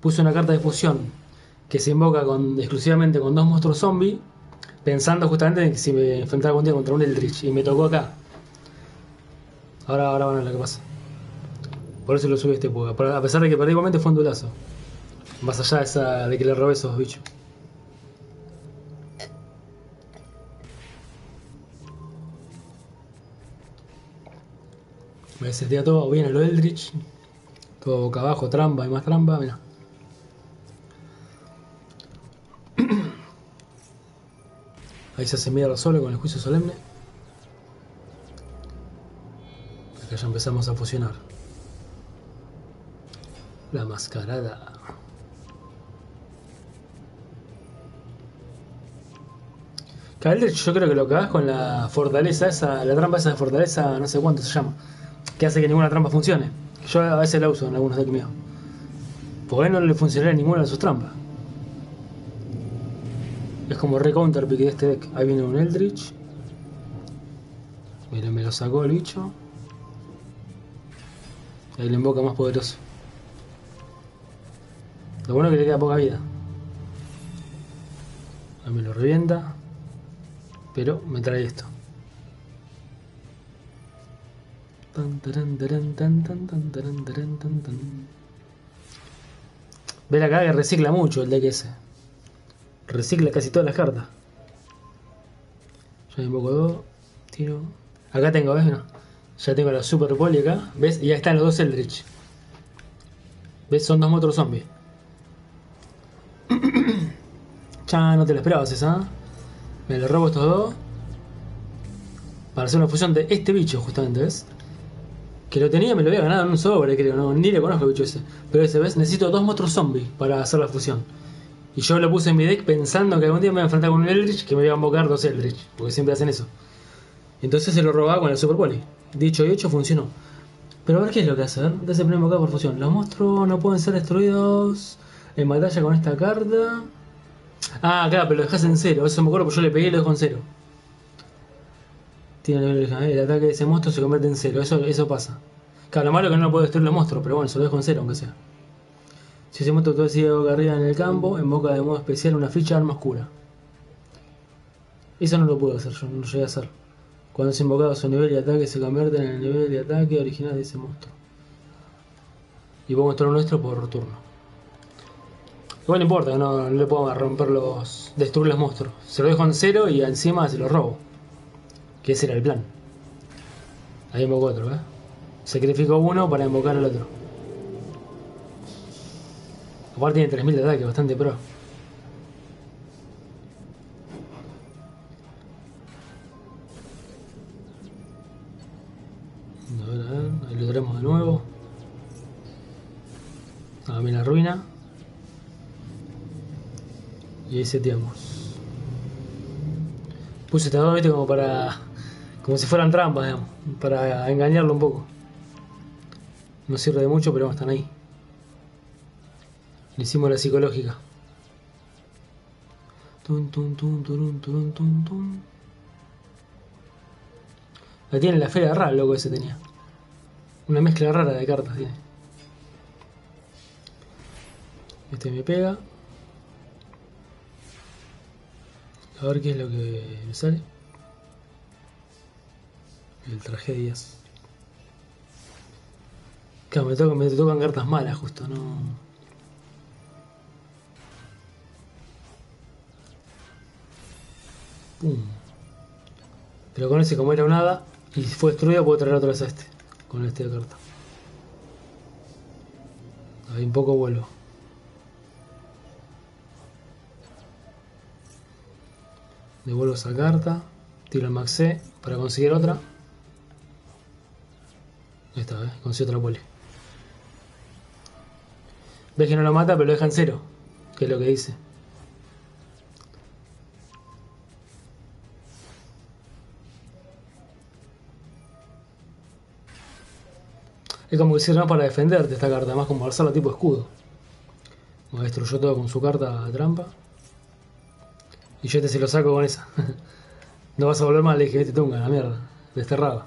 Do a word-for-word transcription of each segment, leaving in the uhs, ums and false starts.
puse una carta de fusión que se invoca con, exclusivamente con dos monstruos zombies, pensando justamente en que si me enfrentaba algún día contra un Eldritch, y me tocó acá. Ahora, ahora van a ver lo que pasa. Por eso lo subí a este época. A pesar de que perdí igualmente fue un duelazo. Más allá de, esa, de que le robé esos bichos. Me setea todo bien a lo Eldritch. Todo boca abajo, trampa y más trampa, mira. Ahí se hace mierda solo con el juicio solemne. Acá ya empezamos a fusionar. La mascarada. Eldritch, yo creo que lo que hagas con la fortaleza esa, la trampa esa de fortaleza, no sé cuánto se llama, que hace que ninguna trampa funcione. Yo a veces la uso en algunos decks míos. Porque no le funcionaría ninguna de sus trampas. Es como re counterpick de este deck. Ahí viene un Eldritch. Mira, me lo sacó el bicho. Ahí le invoca más poderoso. Lo bueno es que le queda poca vida. Ahí me lo revienta. Pero me trae esto. Ven acá que recicla mucho el deck ese. Recicla casi todas las cartas. Ya invoco dos. Tiro. Acá tengo, ¿ves? No. Ya tengo la Super Poli acá. ¿Ves? Y ya están los dos Eldritch. ¿Ves? Son dos monstruos zombies. Ya no te lo esperabas esa. ¿Eh? Me lo robo estos dos. Para hacer una fusión de este bicho, justamente, ¿ves? Que lo tenía, me lo había ganado en un sobre, creo. No, ni le conozco el bicho ese. Pero ese, ¿ves? Necesito dos monstruos zombies para hacer la fusión. Y yo lo puse en mi deck pensando que algún día me iba a enfrentar con un Eldritch, que me iba a invocar dos Eldritch. Porque siempre hacen eso. Entonces se lo robaba con el Super Poli. Dicho y hecho, funcionó. Pero a ver qué es lo que hace. Desde el primer invocar por fusión. Los monstruos no pueden ser destruidos en batalla con esta carta. Ah, claro, pero lo dejas en cero. Eso me acuerdo porque yo le pegué y lo dejo en cero. Tiene el, el ataque de ese monstruo se convierte en cero. Eso, eso pasa. Claro, lo malo es que no lo puedo destruir los monstruos, pero bueno, se lo dejo en cero aunque sea. Si ese monstruo todavía sigue boca arriba en el campo, invoca de modo especial una ficha de arma oscura. Eso no lo puedo hacer, yo no lo llegué a hacer. Cuando es invocado su nivel de ataque se convierte en el nivel de ataque original de ese monstruo. Y pongo esto nuestro por turno. Igual no importa, no, no le puedo romper los. Destruir los monstruos. Se lo dejo en cero y encima se lo robo. Que ese era el plan. Ahí invoco otro, ¿eh? Sacrifico uno para invocar al otro. Aparte tiene tres mil de ataque, bastante pro. A ver, a ver, ahí lo traemos de nuevo. A mí la ruina. Y ahí seteamos. Puse estas dos, viste, como para. Como si fueran trampas, digamos. Para engañarlo un poco. No sirve de mucho, pero están ahí. Le hicimos la psicológica. Tum, tum, tum, tum, tum, tum, tum. Ahí tiene la feria rara, loco, ese tenía. Una mezcla rara de cartas tiene. Este me pega. A ver qué es lo que me sale. El tragedias. Claro, me tocan, me tocan cartas malas justo, no. Pum. Pero con ese, como era un hada y fue destruido, puedo traer otra vez a este. Con este de carta. Ahí un poco vuelvo. Devuelvo esa carta. Tiro el Max C para conseguir otra. Ahí está, ¿ves? Consigo otra poli. Ves que no lo mata, pero lo deja en cero. Que es lo que dice. Es como que sirve más para defenderte esta carta, más como alzarla tipo escudo. Me destruyó todo con su carta de trampa. Y yo este se lo saco con esa. No vas a volver mal, le dije, vete tunga, la mierda. Desterrado.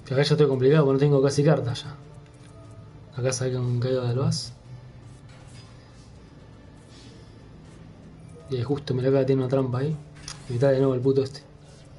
Que acá ya estoy complicado porque no tengo casi cartas ya. Acá saqué un caído de Albaz. Y justo me acá tiene una trampa ahí. Y me está de nuevo el puto este.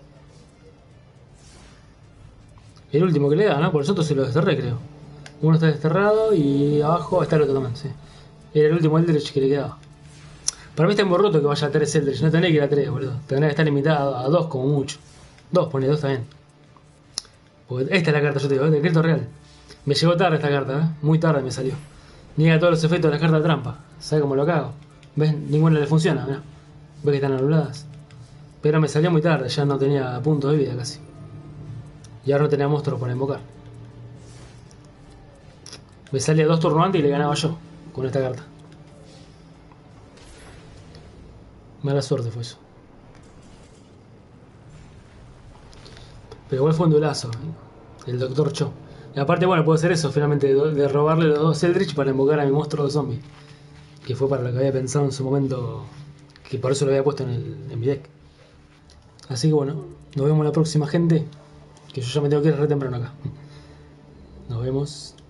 El último que le da, ¿no? Por los otros se lo desterré, creo. Uno está desterrado y abajo está el otro también, sí. Era el último Eldritch que le quedaba. Para mí está muy roto que vaya a tres Eldritch. No tenés que ir a tres, boludo. Tendrás que estar limitado a dos como mucho. Dos, pone dos también. Porque esta es la carta, yo te digo, es decreto real. Me llegó tarde esta carta, ¿eh? Muy tarde me salió. Niega todos los efectos de la carta de trampa. ¿Sabes cómo lo cago? ¿Ves? Ninguna le funciona, mirá. ¿Ves que están anuladas? Pero me salió muy tarde, ya no tenía puntos de vida casi. Y ahora no tenía monstruos para invocar. Me salía dos turnos antes y le ganaba yo con esta carta. Mala suerte fue eso. Pero igual fue un duelazo, ¿eh? El Doctor Cho. Y aparte, bueno, puedo hacer eso, finalmente, de robarle los dos Eldritch para invocar a mi monstruo de zombie. Que fue para lo que había pensado en su momento, que por eso lo había puesto en, el, en mi deck. Así que bueno, nos vemos la próxima, gente. Que yo ya me tengo que ir re temprano acá. Nos vemos.